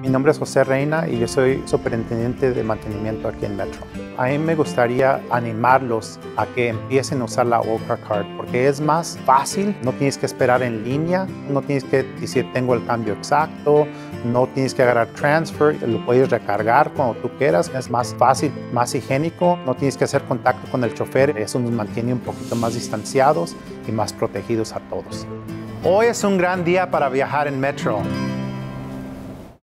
Mi nombre es José Reina y yo soy superintendente de mantenimiento aquí en Metro. A mí me gustaría animarlos a que empiecen a usar la Okra Card porque es más fácil, no tienes que esperar en línea, no tienes que decir tengo el cambio exacto, no tienes que agarrar transfer, lo puedes recargar cuando tú quieras, es más fácil, más higiénico, no tienes que hacer contacto con el chofer, eso nos mantiene un poquito más distanciados y más protegidos a todos. Hoy es un gran día para viajar en Metro.